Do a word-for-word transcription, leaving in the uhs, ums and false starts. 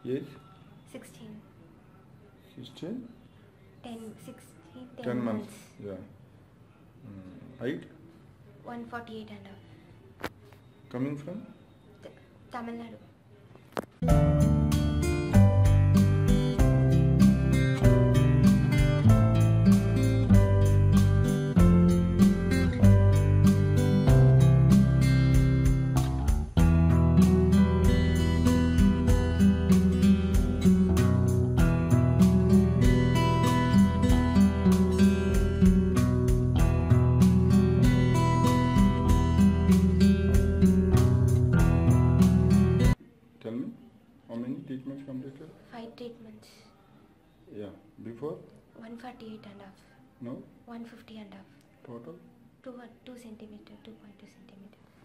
Age? sixteen. sixteen? ten, sixteen, ten, ten months. months. Yeah. Mm. Height? one forty-eight and a half. Coming from? T Tamil Nadu. Tell me, how many treatments completed? Five treatments. Yeah. Before? one forty-eight and a half. No? one fifty and a half. Total? two, two centimeter, two point two centimeter.